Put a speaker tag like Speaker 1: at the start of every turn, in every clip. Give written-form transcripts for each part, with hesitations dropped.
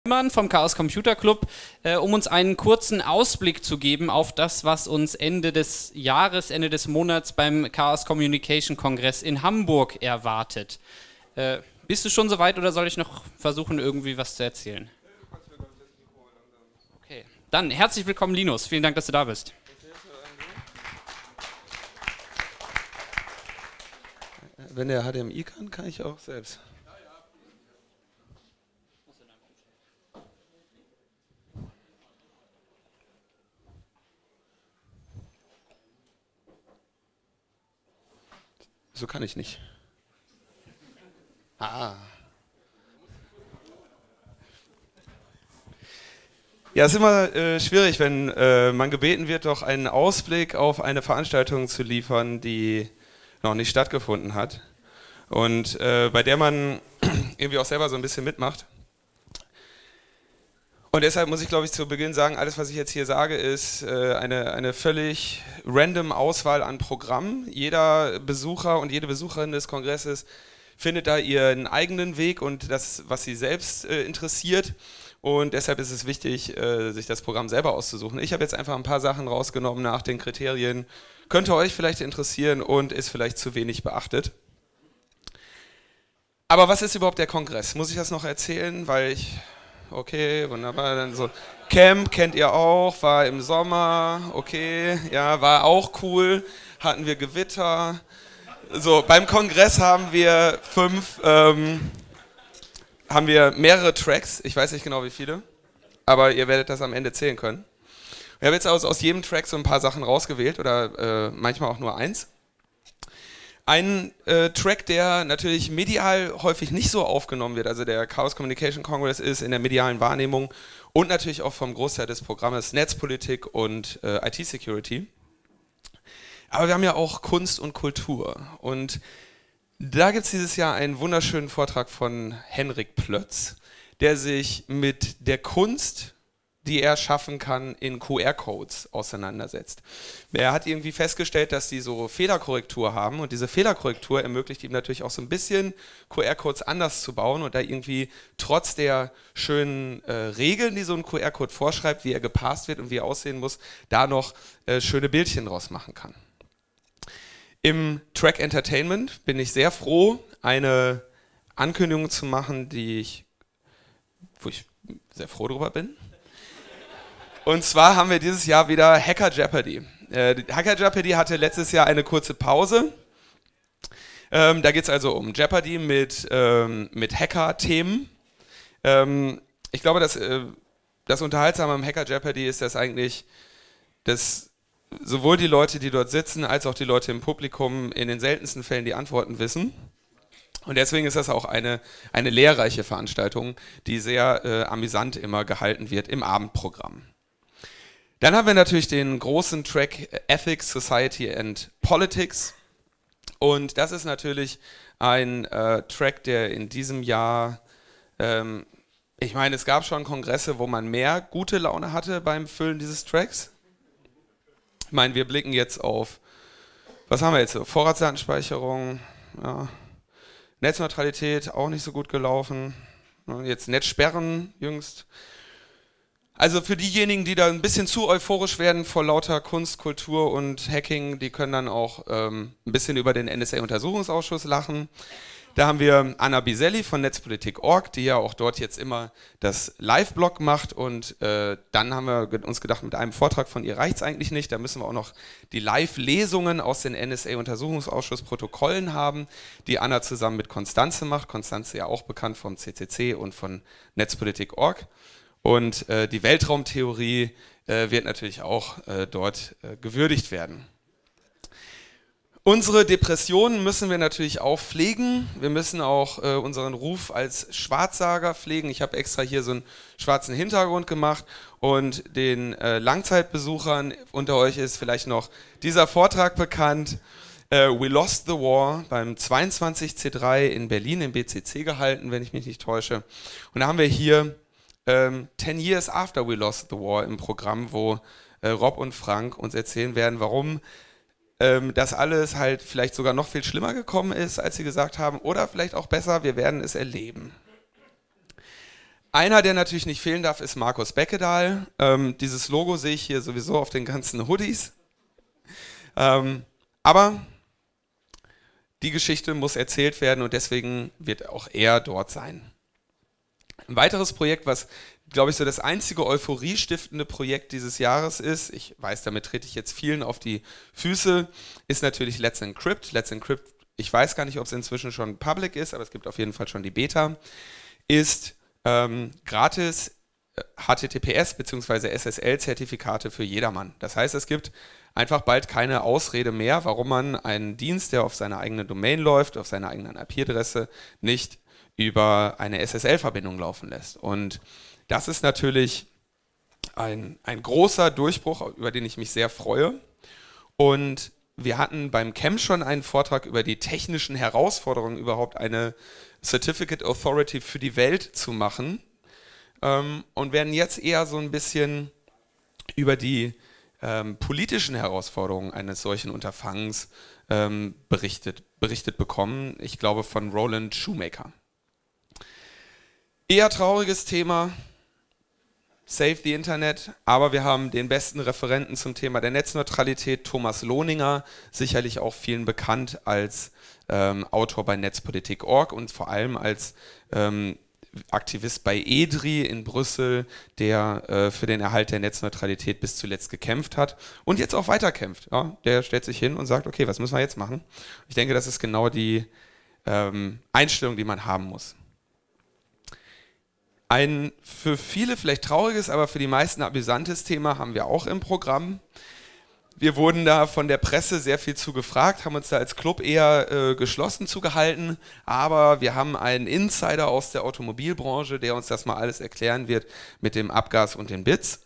Speaker 1: Vom Chaos Computer Club, um uns einen kurzen Ausblick zu geben auf das, was uns Ende des Jahres, Ende des Monats beim Chaos Communication Kongress in Hamburg erwartet. Bist du schon soweit oder soll ich noch versuchen, irgendwie was zu erzählen? Okay, dann herzlich willkommen, Linus. Vielen Dank, dass du da bist.
Speaker 2: Wenn der HDMI kann ich auch selbst. So kann ich nicht. Ja, es ist immer schwierig, wenn man gebeten wird, doch einen Ausblick auf eine Veranstaltung zu liefern, die noch nicht stattgefunden hat und bei der man irgendwie auch selber so ein bisschen mitmacht. Und deshalb muss ich, glaube ich, zu Beginn sagen, alles, was ich jetzt hier sage, ist eine völlig random Auswahl an Programmen. Jeder Besucher und jede Besucherin des Kongresses findet da ihren eigenen Weg und das, was sie selbst interessiert. Und deshalb ist es wichtig, sich das Programm selber auszusuchen. Ich habe jetzt einfach ein paar Sachen rausgenommen nach den Kriterien. Könnte euch vielleicht interessieren und ist vielleicht zu wenig beachtet. Aber was ist überhaupt der Kongress? Muss ich das noch erzählen? Weil ich... Okay, wunderbar. Dann so Camp kennt ihr auch, war im Sommer, okay, ja, war auch cool. Hatten wir Gewitter. So, beim Kongress haben wir mehrere Tracks. Ich weiß nicht genau wie viele, aber ihr werdet das am Ende zählen können. Ich habe jetzt aus jedem Track so ein paar Sachen rausgewählt oder manchmal auch nur eins. Ein Track, der natürlich medial häufig nicht so aufgenommen wird, also der Chaos Communication Congress ist in der medialen Wahrnehmung und natürlich auch vom Großteil des Programmes Netzpolitik und IT-Security. Aber wir haben ja auch Kunst und Kultur und da gibt es dieses Jahr einen wunderschönen Vortrag von Henrik Plötz, der sich mit der Kunst, die er schaffen kann, in QR-Codes auseinandersetzt. Er hat irgendwie festgestellt, dass die so Fehlerkorrektur haben und diese Fehlerkorrektur ermöglicht ihm natürlich auch so ein bisschen QR-Codes anders zu bauen und da irgendwie trotz der schönen Regeln, die so ein QR-Code vorschreibt, wie er gepasst wird und wie er aussehen muss, da noch schöne Bildchen draus machen kann. Im Track Entertainment bin ich sehr froh, eine Ankündigung zu machen, wo ich sehr froh drüber bin. Und zwar haben wir dieses Jahr wieder Hacker Jeopardy. Hacker Jeopardy hatte letztes Jahr eine kurze Pause. Da geht es also um Jeopardy mit Hacker-Themen. Ich glaube, das Unterhaltsame am Hacker Jeopardy ist, dass eigentlich sowohl die Leute, die dort sitzen, als auch die Leute im Publikum in den seltensten Fällen die Antworten wissen. Und deswegen ist das auch eine lehrreiche Veranstaltung, die sehr amüsant immer gehalten wird im Abendprogramm. Dann haben wir natürlich den großen Track Ethics, Society and Politics und das ist natürlich ein Track, der in diesem Jahr, ich meine, es gab schon Kongresse, wo man mehr gute Laune hatte beim Füllen dieses Tracks. Ich meine, wir blicken jetzt auf, was haben wir jetzt, Vorratsdatenspeicherung, ja. Netzneutralität auch nicht so gut gelaufen, jetzt Netzsperren jüngst. Also für diejenigen, die da ein bisschen zu euphorisch werden vor lauter Kunst, Kultur und Hacking, die können dann auch ein bisschen über den NSA-Untersuchungsausschuss lachen. Da haben wir Anna Biselli von Netzpolitik.org, die ja auch dort jetzt immer das Live-Blog macht und dann haben wir uns gedacht, mit einem Vortrag von ihr reicht es eigentlich nicht, da müssen wir auch noch die Live-Lesungen aus den NSA-Untersuchungsausschuss-Protokollen haben, die Anna zusammen mit Konstanze macht. Konstanze ja auch bekannt vom CCC und von Netzpolitik.org. Und die Weltraumtheorie wird natürlich auch dort gewürdigt werden. Unsere Depressionen müssen wir natürlich auch pflegen. Wir müssen auch unseren Ruf als Schwarzsager pflegen. Ich habe extra hier so einen schwarzen Hintergrund gemacht und den Langzeitbesuchern unter euch ist vielleicht noch dieser Vortrag bekannt. We Lost the War beim 22C3 in Berlin im BCC gehalten, wenn ich mich nicht täusche. Und da haben wir hier 10 Years After We Lost the War im Programm, wo Rob und Frank uns erzählen werden, warum das alles halt vielleicht sogar noch viel schlimmer gekommen ist, als sie gesagt haben, oder vielleicht auch besser, wir werden es erleben. Einer, der natürlich nicht fehlen darf, ist Markus Beckedahl. Dieses Logo sehe ich hier sowieso auf den ganzen Hoodies. Aber die Geschichte muss erzählt werden und deswegen wird auch er dort sein. Ein weiteres Projekt, was, glaube ich, so das einzige euphoriestiftende Projekt dieses Jahres ist, ich weiß, damit trete ich jetzt vielen auf die Füße, ist natürlich Let's Encrypt. Let's Encrypt, ich weiß gar nicht, ob es inzwischen schon public ist, aber es gibt auf jeden Fall schon die Beta, ist gratis HTTPS bzw. SSL-Zertifikate für jedermann. Das heißt, es gibt einfach bald keine Ausrede mehr, warum man einen Dienst, der auf seiner eigenen Domain läuft, auf seiner eigenen IP-Adresse, nicht über eine SSL-Verbindung laufen lässt. Und das ist natürlich ein großer Durchbruch, über den ich mich sehr freue. Und wir hatten beim Camp schon einen Vortrag über die technischen Herausforderungen, überhaupt eine Certificate Authority für die Welt zu machen. Und werden jetzt eher so ein bisschen über die politischen Herausforderungen eines solchen Unterfangens berichtet bekommen. Ich glaube von Roland Shoemaker. Eher trauriges Thema, Save the Internet, aber wir haben den besten Referenten zum Thema der Netzneutralität, Thomas Lohninger, sicherlich auch vielen bekannt als Autor bei Netzpolitik.org und vor allem als Aktivist bei EDRI in Brüssel, der für den Erhalt der Netzneutralität bis zuletzt gekämpft hat und jetzt auch weiterkämpft. Ja, der stellt sich hin und sagt, okay, was müssen wir jetzt machen? Ich denke, das ist genau die Einstellung, die man haben muss. Ein für viele vielleicht trauriges, aber für die meisten amüsantes Thema haben wir auch im Programm. Wir wurden da von der Presse sehr viel zu gefragt, haben uns da als Club eher geschlossen zugehalten, aber wir haben einen Insider aus der Automobilbranche, der uns das mal alles erklären wird mit dem Abgas und den Bits.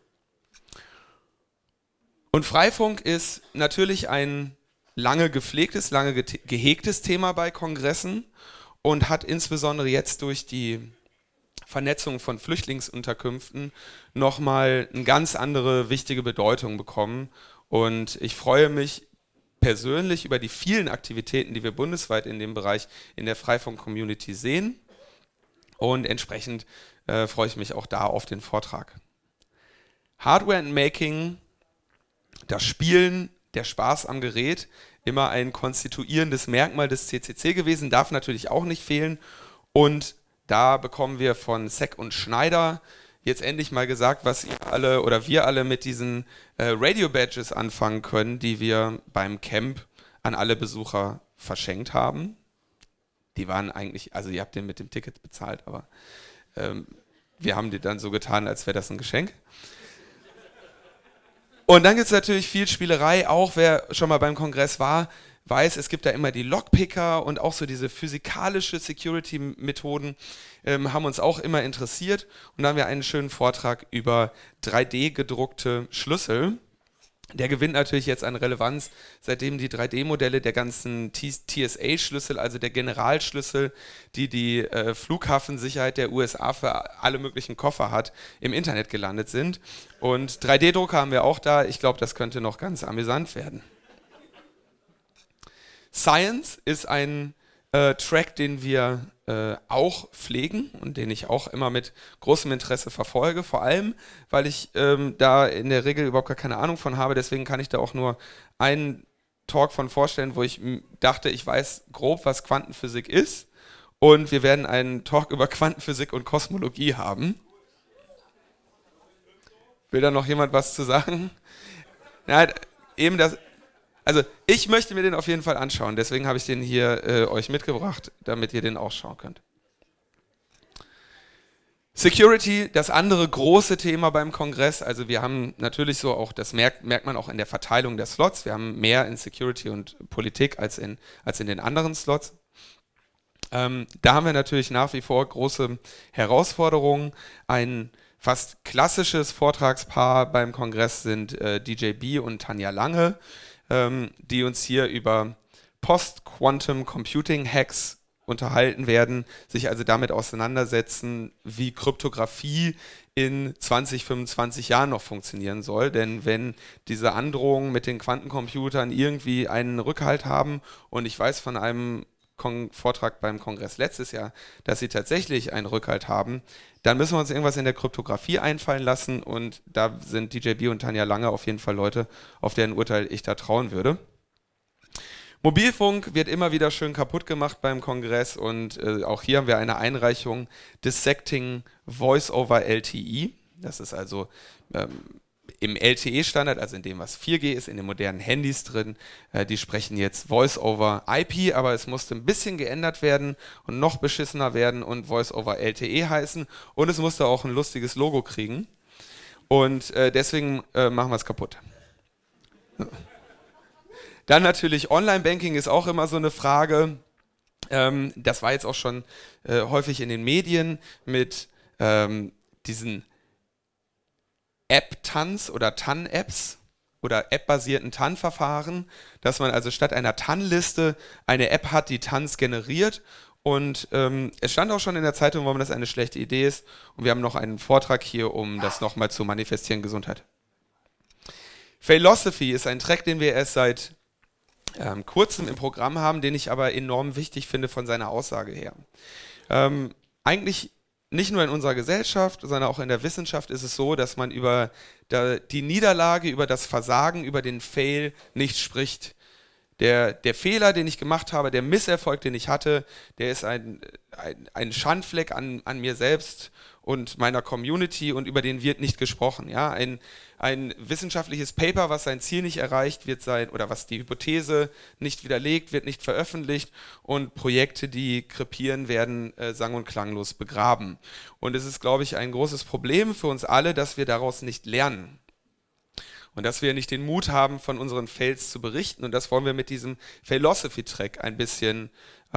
Speaker 2: Und Freifunk ist natürlich ein lange gepflegtes, lange gehegtes Thema bei Kongressen und hat insbesondere jetzt durch die Vernetzung von Flüchtlingsunterkünften nochmal eine ganz andere wichtige Bedeutung bekommen. Und ich freue mich persönlich über die vielen Aktivitäten, die wir bundesweit in dem Bereich in der Freifunk-Community sehen. Und entsprechend freue ich mich auch da auf den Vortrag. Hardware and Making, das Spielen, der Spaß am Gerät, immer ein konstituierendes Merkmal des CCC gewesen, darf natürlich auch nicht fehlen. Und da bekommen wir von Seck und Schneider jetzt endlich mal gesagt, was ihr alle oder wir alle mit diesen Radio-Badges anfangen können, die wir beim Camp an alle Besucher verschenkt haben. Die waren eigentlich, also ihr habt den mit dem Ticket bezahlt, aber wir haben die dann so getan, als wäre das ein Geschenk. Und dann gibt es natürlich viel Spielerei, auch wer schon mal beim Kongress war, weiß, es gibt da immer die Lockpicker und auch so diese physikalische Security-Methoden haben uns auch immer interessiert. Und da haben wir einen schönen Vortrag über 3D-gedruckte Schlüssel. Der gewinnt natürlich jetzt an Relevanz, seitdem die 3D-Modelle der ganzen TSA-Schlüssel, also der Generalschlüssel, die Flughafensicherheit der USA für alle möglichen Koffer hat, im Internet gelandet sind. Und 3D-Drucker haben wir auch da. Ich glaube, das könnte noch ganz amüsant werden. Science ist ein Track, den wir auch pflegen und den ich auch immer mit großem Interesse verfolge, vor allem, weil ich da in der Regel überhaupt gar keine Ahnung von habe, deswegen kann ich da auch nur einen Talk von vorstellen, wo ich dachte, ich weiß grob, was Quantenphysik ist, und wir werden einen Talk über Quantenphysik und Kosmologie haben. Will da noch jemand was zu sagen? Ja, eben das. Also ich möchte mir den auf jeden Fall anschauen, deswegen habe ich den hier euch mitgebracht, damit ihr den auch schauen könnt. Security, das andere große Thema beim Kongress. Also wir haben natürlich so auch, das merkt man auch in der Verteilung der Slots, wir haben mehr in Security und Politik als in den anderen Slots. Da haben wir natürlich nach wie vor große Herausforderungen. Ein fast klassisches Vortragspaar beim Kongress sind DJ B und Tanja Lange, die uns hier über Post-Quantum Computing Hacks unterhalten werden, sich also damit auseinandersetzen, wie Kryptographie in 20, 25 Jahren noch funktionieren soll. Denn wenn diese Androhungen mit den Quantencomputern irgendwie einen Rückhalt haben, und ich weiß von einem Vortrag beim Kongress letztes Jahr, dass sie tatsächlich einen Rückhalt haben, dann müssen wir uns irgendwas in der Kryptographie einfallen lassen und da sind DJB und Tanja Lange auf jeden Fall Leute, auf deren Urteil ich da trauen würde. Mobilfunk wird immer wieder schön kaputt gemacht beim Kongress und auch hier haben wir eine Einreichung Dissecting Voice over LTE. Das ist also im LTE-Standard, also in dem, was 4G ist, in den modernen Handys drin. Die sprechen jetzt Voice over IP, aber es musste ein bisschen geändert werden und noch beschissener werden und Voice over LTE heißen und es musste auch ein lustiges Logo kriegen. Und deswegen machen wir es kaputt. Dann natürlich Online-Banking ist auch immer so eine Frage. Das war jetzt auch schon häufig in den Medien mit diesen App-TANs oder TAN-Apps oder App-basierten TAN-Verfahren, dass man also statt einer TAN-Liste eine App hat, die TANs generiert. Und es stand auch schon in der Zeitung, warum das eine schlechte Idee ist. Und wir haben noch einen Vortrag hier, um das nochmal zu manifestieren. Gesundheit. Philosophy ist ein Track, den wir erst seit kurzem im Programm haben, den ich aber enorm wichtig finde von seiner Aussage her. Eigentlich nicht nur in unserer Gesellschaft, sondern auch in der Wissenschaft ist es so, dass man über die Niederlage, über das Versagen, über den Fail nicht spricht. Der Fehler, den ich gemacht habe, der Misserfolg, den ich hatte, der ist ein Schandfleck an mir selbst und meiner Community und über den wird nicht gesprochen. Ja? Ein wissenschaftliches Paper, was sein Ziel nicht erreicht, wird sein, oder was die Hypothese nicht widerlegt, wird nicht veröffentlicht und Projekte, die krepieren, werden sang- und klanglos begraben. Und es ist, glaube ich, ein großes Problem für uns alle, dass wir daraus nicht lernen. Und dass wir nicht den Mut haben, von unseren Fails zu berichten. Und das wollen wir mit diesem Philosophy-Track ein bisschen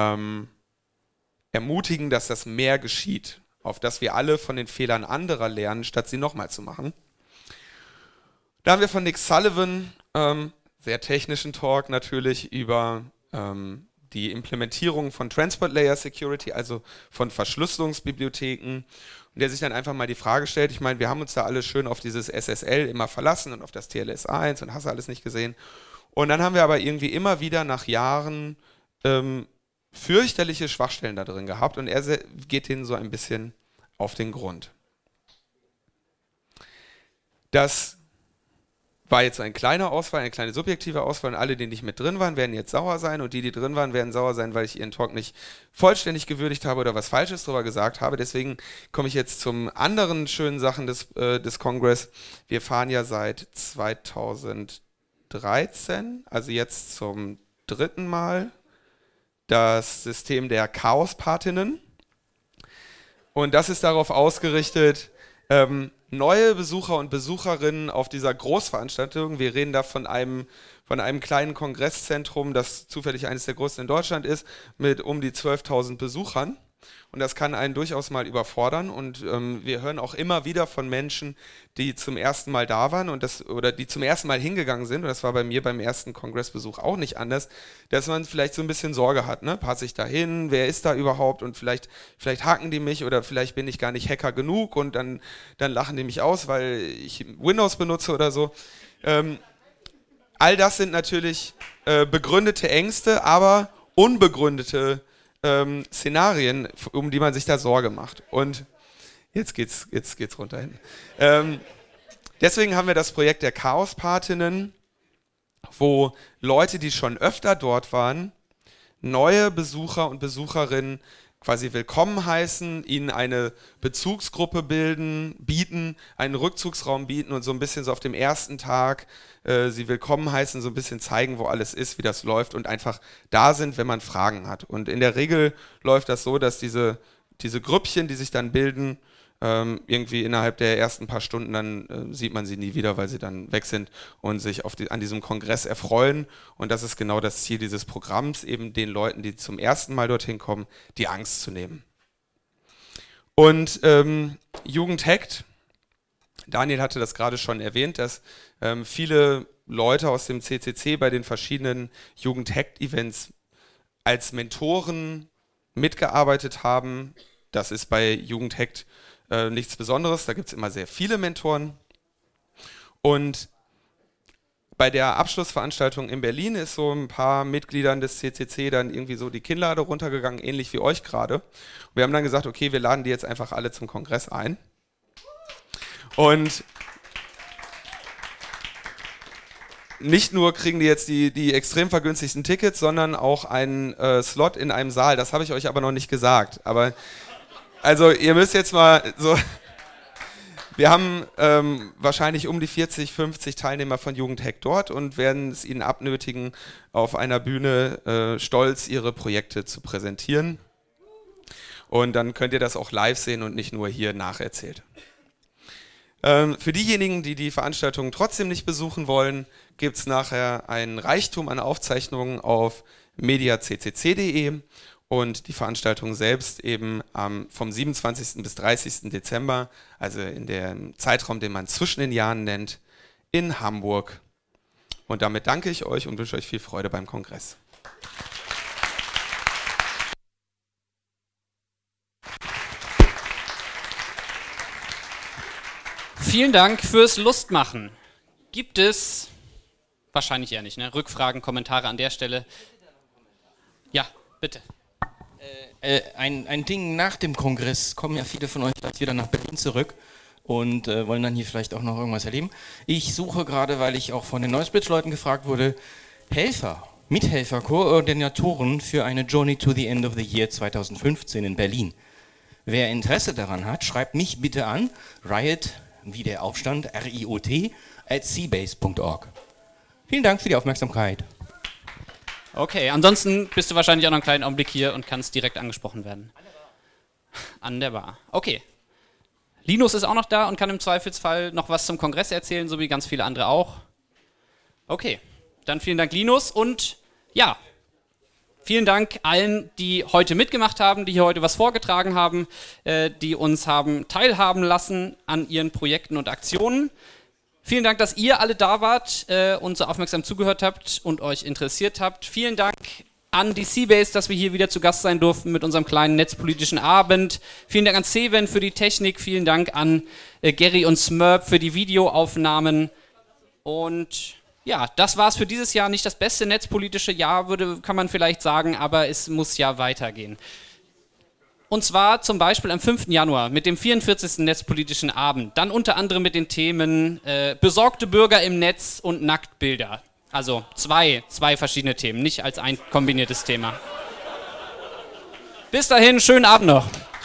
Speaker 2: ermutigen, dass das mehr geschieht. Auf dass wir alle von den Fehlern anderer lernen, statt sie nochmal zu machen. Da haben wir von Nick Sullivan, sehr technischen Talk natürlich, über die Implementierung von Transport Layer Security, also von Verschlüsselungsbibliotheken. Und der sich dann einfach mal die Frage stellt, ich meine, wir haben uns da alle schön auf dieses SSL immer verlassen und auf das TLS-1 und hast du alles nicht gesehen. Und dann haben wir aber irgendwie immer wieder nach Jahren fürchterliche Schwachstellen da drin gehabt und er geht denen so ein bisschen auf den Grund. Das war jetzt ein kleiner Auswahl, eine kleine subjektive Auswahl und alle, die nicht mit drin waren, werden jetzt sauer sein und die drin waren, werden sauer sein, weil ich ihren Talk nicht vollständig gewürdigt habe oder was Falsches darüber gesagt habe. Deswegen komme ich jetzt zum anderen schönen Sachen des Kongress. Wir fahren ja seit 2013, also jetzt zum 3. Mal, das System der Chaospatinnen. Und das ist darauf ausgerichtet, neue Besucher und Besucherinnen auf dieser Großveranstaltung, wir reden da von einem kleinen Kongresszentrum, das zufällig eines der größten in Deutschland ist, mit um die 12.000 Besuchern. Und das kann einen durchaus mal überfordern. Und wir hören auch immer wieder von Menschen, die zum ersten Mal da waren oder die zum ersten Mal hingegangen sind, und das war bei mir beim ersten Kongressbesuch auch nicht anders, dass man vielleicht so ein bisschen Sorge hat, ne? Passe ich da hin? Wer ist da überhaupt? Und vielleicht hacken die mich oder vielleicht bin ich gar nicht Hacker genug und dann lachen die mich aus, weil ich Windows benutze oder so. All das sind natürlich begründete Ängste, aber unbegründete Szenarien, um die man sich da Sorge macht. Und jetzt geht's runter hin. Deswegen haben wir das Projekt der Chaospatinnen, wo Leute, die schon öfter dort waren, neue Besucher und Besucherinnen quasi willkommen heißen, ihnen eine Bezugsgruppe bieten, einen Rückzugsraum bieten und so ein bisschen so auf dem ersten Tag sie willkommen heißen, so ein bisschen zeigen, wo alles ist, wie das läuft und einfach da sind, wenn man Fragen hat. Und in der Regel läuft das so, dass diese Grüppchen, die sich dann bilden, irgendwie innerhalb der ersten paar Stunden, dann sieht man sie nie wieder, weil sie dann weg sind und sich an diesem Kongress erfreuen. Und das ist genau das Ziel dieses Programms, eben den Leuten, die zum ersten Mal dorthin kommen, die Angst zu nehmen. Und Jugend hackt, Daniel hatte das gerade schon erwähnt, dass viele Leute aus dem CCC bei den verschiedenen Jugend hackt Events als Mentoren mitgearbeitet haben. Das ist bei Jugend hackt nichts Besonderes, da gibt es immer sehr viele Mentoren. Und bei der Abschlussveranstaltung in Berlin ist so ein paar Mitgliedern des CCC dann irgendwie so die Kinnlade runtergegangen, ähnlich wie euch gerade. Wir haben dann gesagt, okay, wir laden die jetzt einfach alle zum Kongress ein. Und nicht nur kriegen die jetzt die extrem vergünstigsten Tickets, sondern auch einen Slot in einem Saal. Das habe ich euch aber noch nicht gesagt. Aber also ihr müsst jetzt mal so... Wir haben wahrscheinlich um die 40, 50 Teilnehmer von Jugendhack dort und werden es ihnen abnötigen, auf einer Bühne stolz ihre Projekte zu präsentieren. Und dann könnt ihr das auch live sehen und nicht nur hier nacherzählt. Für diejenigen, die die Veranstaltung trotzdem nicht besuchen wollen, gibt es nachher einen Reichtum an Aufzeichnungen auf mediaccc.de. Und die Veranstaltung selbst eben vom 27. bis 30. Dezember, also in dem Zeitraum, den man zwischen den Jahren nennt, in Hamburg. Und damit danke ich euch und wünsche euch viel Freude beim Kongress.
Speaker 1: Vielen Dank fürs Lustmachen. Gibt es, wahrscheinlich eher nicht, ne? Rückfragen, Kommentare an der Stelle? Ja, bitte.
Speaker 3: Ein Ding nach dem Kongress kommen ja viele von euch gleich wieder nach Berlin zurück und wollen dann hier vielleicht auch noch irgendwas erleben. Ich suche gerade, weil ich auch von den Noisebridge-Leuten gefragt wurde, Helfer, Mithelfer, Koordinatoren für eine Journey to the End of the Year 2015 in Berlin. Wer Interesse daran hat, schreibt mich bitte an, riot, wie der Aufstand, RIOT, @seabase.org. Vielen Dank für die Aufmerksamkeit.
Speaker 1: Okay, ansonsten bist du wahrscheinlich auch noch einen kleinen Augenblick hier und kannst direkt angesprochen werden. An der Bar. Okay. Linus ist auch noch da und kann im Zweifelsfall noch was zum Kongress erzählen, so wie ganz viele andere auch. Okay, dann vielen Dank Linus und ja, vielen Dank allen, die heute mitgemacht haben, die hier heute was vorgetragen haben, die uns haben teilhaben lassen an ihren Projekten und Aktionen. Vielen Dank, dass ihr alle da wart und so aufmerksam zugehört habt und euch interessiert habt. Vielen Dank an die Seabase, dass wir hier wieder zu Gast sein durften mit unserem kleinen netzpolitischen Abend. Vielen Dank an Seven für die Technik. Vielen Dank an Gary und Smurp für die Videoaufnahmen. Und ja, das war es für dieses Jahr. Nicht das beste netzpolitische Jahr, kann man vielleicht sagen, aber es muss ja weitergehen. Und zwar zum Beispiel am 5. Januar mit dem 44. Netzpolitischen Abend. Dann unter anderem mit den Themen besorgte Bürger im Netz und Nacktbilder. Also zwei verschiedene Themen, nicht als ein kombiniertes Thema. Bis dahin, schönen Abend noch.